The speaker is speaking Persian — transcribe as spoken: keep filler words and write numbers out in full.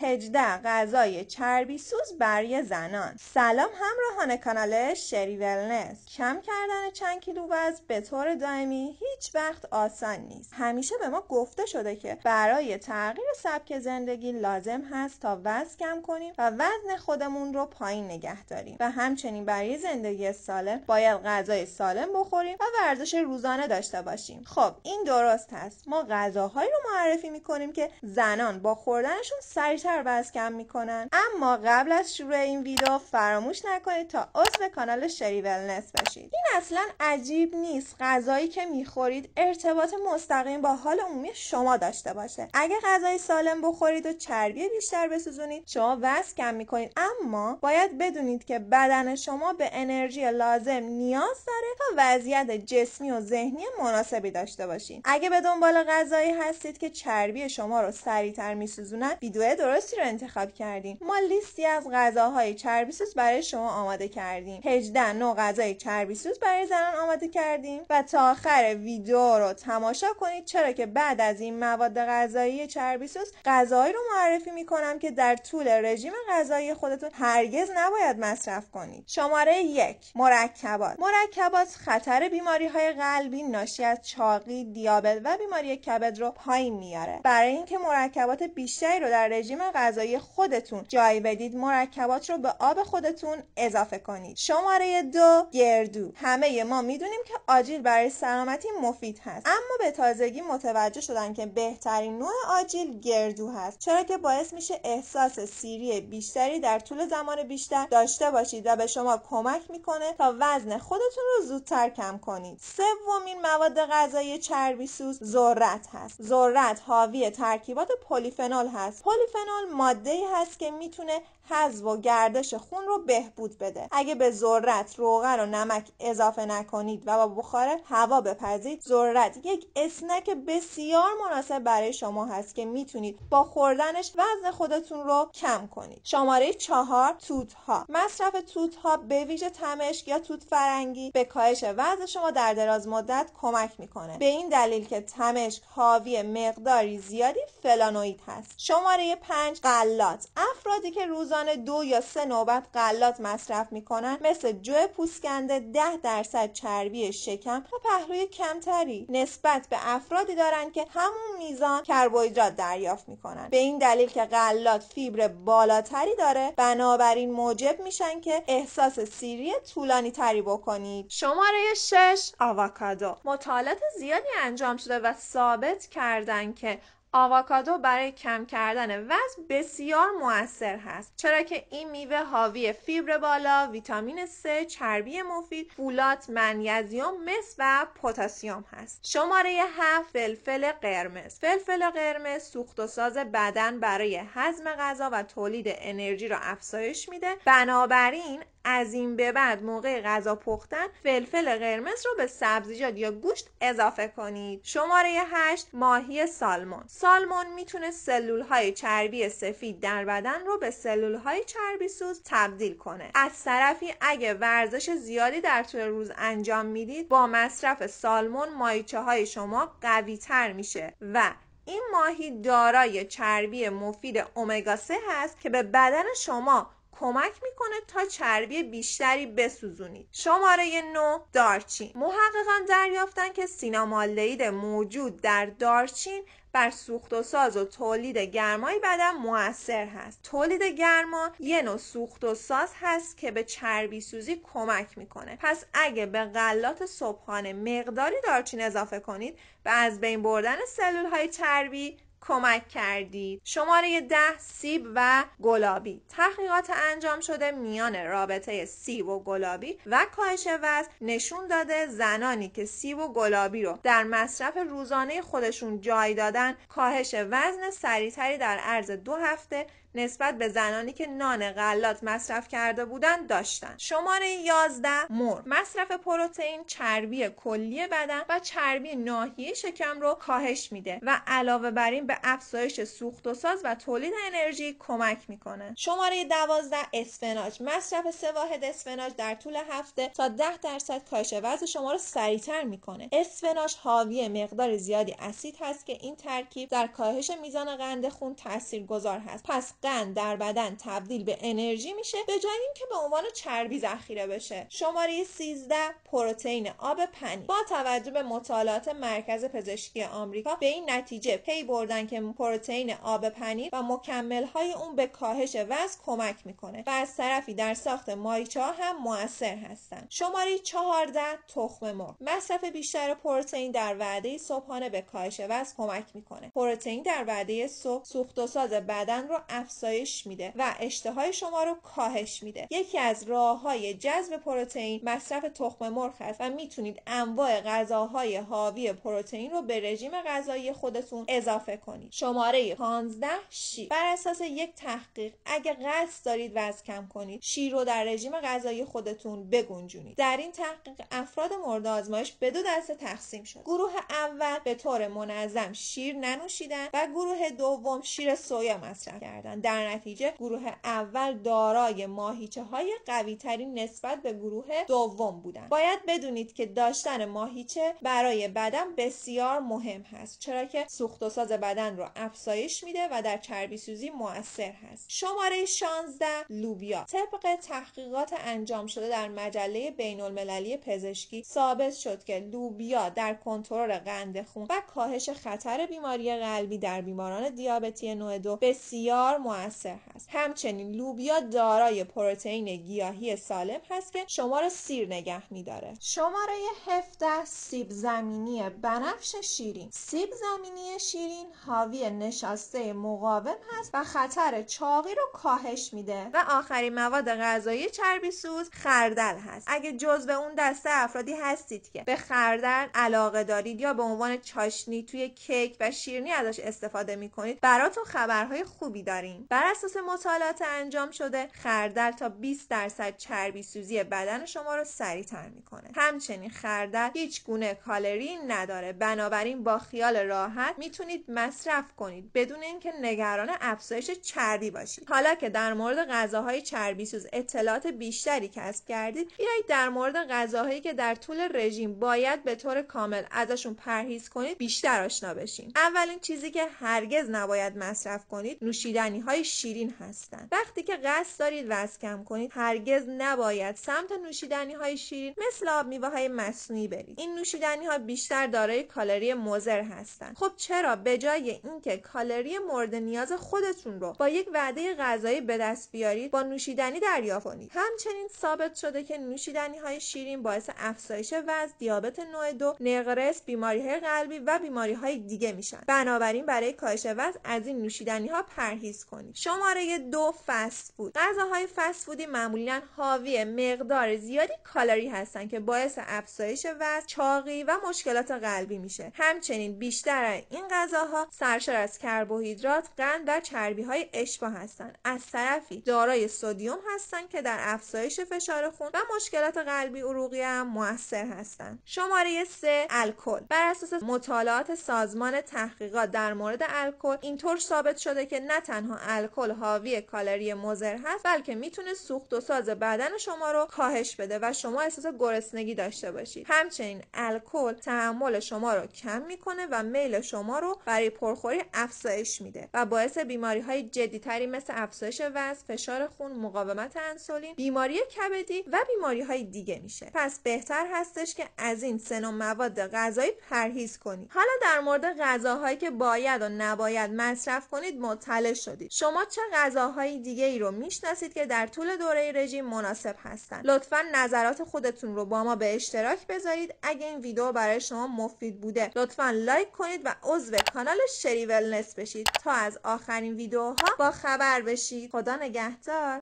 هجده غذای چربی سوز برای زنان. سلام همراهان کانال شری ولنس. کم کردن چند کیلو وزن به طور دائمی هیچ وقت آسان نیست. همیشه به ما گفته شده که برای تغییر سبک زندگی لازم هست تا وزن کم کنیم و وزن خودمون رو پایین نگه داریم و همچنین برای زندگی سالم باید غذای سالم بخوریم و ورزش روزانه داشته باشیم. خب این درست هست. ما غذاهایی رو معرفی میکنیم که زنان با خوردنشون سریعتر وزن کم میکنن. اما قبل از شروع این ویدیو فراموش نکنید تا عضو کانال شری ولنس بشید. این اصلا عجیب نیست غذایی که میخورید ارتباط مستقیم با حال عمومی شما داشته باشه. اگه غذای سالم بخورید و چربی بیشتر بسوزونید شما وزن کم میکنید، اما باید بدونید که بدن شما به انرژی لازم نیاز داره تا وضعیت جسمی و ذهنی مناسبی داشته باشین. اگه به دنبال غذایی هستید که چربی شما رو سریعتر میسوزونن، ویدیو درستی رو انتخاب کردین. ما لیستی از غذاهای چربی سوز برای شما آماده کردیم. هجده نوع غذای چربی سوز برای زنان آماده کردیم و تا آخر ویدیو رو تماشا کنید، چرا که بعد از این مواد غذایی چربی سوز غذاهایی رو معرفی میکنم که در طول رژیم غذایی خودتون هرگز نباید مصرف کنید. شماره یک، مرکبات. مرکبات خطر بیماری های قلبی ناشی از چاقی، دیابت و بیماری کبد رو پایین میاره. برای اینکه مرکبات بیشتری رو در رژیم غذایی خودتون جای بدید، مرکبات رو به آب خودتون اضافه کنید. شماره دو، گردو. همه ما میدونیم که آجیل برای سلامتی مفید هست، اما به تازگی متوجه شدن که بهترین نوع آجیل گردو هست، چرا که باعث میشه احساس سیری بیشتری در طول زمان بیشتر داشته باشید و به شما کمک میکنه تا وزن خودتون رو زودتر کم کنید. سومین مواد غذایی چربی سوز ذرت هست. ذرت حاوی ترکیبات پلیفنول هست. پلیفنول ماده‌ای هست که میتونه حذف و گردش خون رو بهبود بده. اگه به ذرت روغن و نمک اضافه نکنید و با بخار هوا بپزید، ذرت یک اسنک بسیار مناسب برای شما هست که میتونید با خوردنش وزن خودتون رو کم کنید. شماره چهار، توت ها. مصرف توت ها به ویژه تمشک یا توت فرنگی به کاهش وزن شما در دراز مدت کمک میکنه، به این دلیل که تمشک حاوی مقداری زیادی فلانوئید هست. شماره پنج، غلات. افرادی که روزانه دو یا سه نوبت غلات مصرف میکنن مثل جو پوستکنده ده درصد چربی شکم و پهلوی کمتری نسبت به افرادی دارن که همون میزان کربوهیدرات دریافت میکنن. به این دلیل که غلات فیبر بالاتری داره، بنابراین موجب میشن که احساس سیری طولانی تری بکنید. شماره شش، آووکادو. مطالعات زیادی انجام شده و ثابت کردن که آووکادو برای کم کردن وزن بسیار مؤثر هست، چرا که این میوه حاوی فیبر بالا، ویتامین سه، چربی مفید، فولات، منیزیم، مس و پتاسیم هست. شماره هفت، فلفل قرمز. فلفل قرمز سوخت و ساز بدن برای هضم غذا و تولید انرژی را افزایش میده، بنابراین از این به بعد موقع غذا پختن فلفل قرمز رو به سبزیجات یا گوشت اضافه کنید. شماره هشت، ماهی سالمون. سالمون میتونه سلول های چربی سفید در بدن رو به سلول های چربی سوز تبدیل کنه. از طرفی اگه ورزش زیادی در طول روز انجام میدید، با مصرف سالمون ماهیچه های شما قوی تر میشه و این ماهی دارای چربی مفید امگا سه هست که به بدن شما کمک میکنه تا چربی بیشتری بسوزونید. شماره نه، دارچین. محققان دریافتن که سینامالدهید موجود در دارچین بر سوخت و ساز و تولید گرمای بدن مؤثر هست. تولید گرما یه نوع سوخت و ساز هست که به چربی سوزی کمک میکنه. پس اگه به غلات صبحانه مقداری دارچین اضافه کنید و از بین بردن سلول های چربی کمک کردید. شماره ده، سیب و گلابی. تحقیقات انجام شده میان رابطه سیب و گلابی و کاهش وزن نشون داده زنانی که سیب و گلابی رو در مصرف روزانه خودشون جای دادن کاهش وزن سریعتری در عرض دو هفته نسبت به زنانی که نان غلات مصرف کرده بودند داشتن. شماره یازده، مرغ. مصرف پروتئین چربی کلی بدن و چربی ناحیه شکم رو کاهش میده و علاوه بر این به افزایش سوخت و ساز و تولید انرژی کمک میکنه. شماره دوازده، اسفناج. مصرف سه واحد اسفناج در طول هفته تا ده درصد کاهش وزن شما رو سریعتر میکنه. اسفناج حاوی مقدار زیادی اسید هست که این ترکیب در کاهش میزان قند خون تاثیرگذار هست. پس قند در بدن تبدیل به انرژی میشه به جای اینکه به عنوان چربی ذخیره بشه. شماره سیزده، پروتئین آب پنیر. با توجه به مطالعات مرکز پزشکی آمریکا به این نتیجه پی بردن که پروتئین آب پنیر و مکمل‌های اون به کاهش وزن کمک میکنه و از طرفی در ساخت ماهیچه‌ها هم مؤثر هستند. شماره چهارده، تخم مرغ. مصرف بیشتر پروتئین در وعده صبحانه به کاهش وزن کمک میکنه. پروتئین در وعده صبح سوخت و ساز بدن رو افزایش میده و اشتهای شما رو کاهش میده. یکی از راه‌های جذب پروتئین مصرف تخم مرغ است و میتونید انواع غذاهای حاوی پروتئین رو به رژیم غذایی خودتون اضافه کنید. شماره پانزده، شیر. بر اساس یک تحقیق اگه قصد دارید وزن کم کنید، شیر رو در رژیم غذایی خودتون بگنجونید. در این تحقیق افراد مورد آزمایش به دو دسته تقسیم شد. گروه اول به طور منظم شیر ننوشیدن و گروه دوم شیر سویا مصرف کردند. در نتیجه گروه اول دارای ماهیچه‌های قوی‌تری نسبت به گروه دوم بودند. باید بدونید که داشتن ماهیچه برای بدن بسیار مهم هست، چرا که سوخت و ساز بدن رو افزایش میده و در چربی سوزی مؤثر هست. شماره شانزده، لوبیا. طبق تحقیقات انجام شده در مجله بین المللی پزشکی ثابت شد که لوبیا در کنترل قند خون و کاهش خطر بیماری قلبی در بیماران دیابتی نوع دو بسیار مؤثر هست. همچنین لوبیا دارای پروتئین گیاهی سالم هست که شما را سیر نگه می‌داره. شماره هفده، سیب زمینی بنفش شیرین. سیب زمینی شیرین حاوی نشاسته مقاوم هست و خطر چاقی رو کاهش میده. و آخرین مواد غذایی چربی سوز خردل هست. اگه جزو اون دسته افرادی هستید که به خردل علاقه دارید یا به عنوان چاشنی توی کیک و شیرینی ازش استفاده میکنید، براتون خبرهای خوبی داریم. بر اساس مطالعات انجام شده خردل تا بیست درصد چربی سوزی بدن شما رو سریعتر میکنه. همچنین خردل هیچ گونه کالری نداره، بنابراین با خیال راحت میتونید مصرف کنید بدون اینکه نگران افزایش چربی باشید. حالا که در مورد غذاهای چربی سوز اطلاعات بیشتری کسب کردید، بیایید در مورد غذاهایی که در طول رژیم باید به طور کامل ازشون پرهیز کنید بیشتر آشنا بشیم. اولین چیزی که هرگز نباید مصرف کنید نوشیدنی های شیرین هستند. وقتی که قصد دارید وزن کم کنید هرگز نباید سمت نوشیدنی های شیرین مثل آب میوه های مصنوعی برید. این نوشیدنی ها بیشتر دارای کالری مضر هستند. خب چرا به جای اینکه کالری مورد نیاز خودتون رو با یک وعده غذایی به دست بیارید با نوشیدنی دریافت کنید؟ همچنین ثابت شده که نوشیدنی های شیرین باعث افزایش وزن، دیابت نوع دو، نقرس، بیماری های قلبی و بیماری های دیگه میشن. بنابراین برای کاهش وزن از این نوشیدنی ها پرهیز کنید. شماره دو، فست فود. غذاهای فست فودی معمولا حاوی مقدار زیادی کالری هستند که باعث افزایش وزن، چاقی و مشکلات قلبی میشه. همچنین بیشتر این غذاها سرشار از کربوهیدرات، قند و چربی های اشباع هستند. از طرفی دارای سدیم هستند که در افزایش فشار خون و مشکلات قلبی عروقی هم موثر هستند. شماره سه، الکل. بر اساس مطالعات سازمان تحقیقات در مورد الکل اینطور ثابت شده که نه تنها الکل حاوی کالری مضر هست بلکه میتونه سوخت و ساز بدن شما رو کاهش بده و شما احساس گرسنگی داشته باشید. همچنین الکل تحمل شما رو کم میکنه و میل شما رو برای پرخوری افزایش میده و باعث بیماری های جدی تری مثل افزایش وزن، فشار خون، مقاومت انسولین، بیماری کبدی و بیماری های دیگه میشه. پس بهتر هستش که از این سه نوع مواد غذایی پرهیز کنید. حالا در مورد غذاهایی که باید و نباید مصرف کنید مطلع شدید. شما چه غذاهای دیگه ای رو میشناسید که در طول دوره رژیم مناسب هستند؟ لطفاً نظرات خودتون رو با ما به اشتراک بذارید. اگه این ویدیو برای شما مفید بوده لطفاً لایک کنید و عضو کانال شری ولنس بشید تا از آخرین ویدیوها با خبر بشید. خدا نگهدار.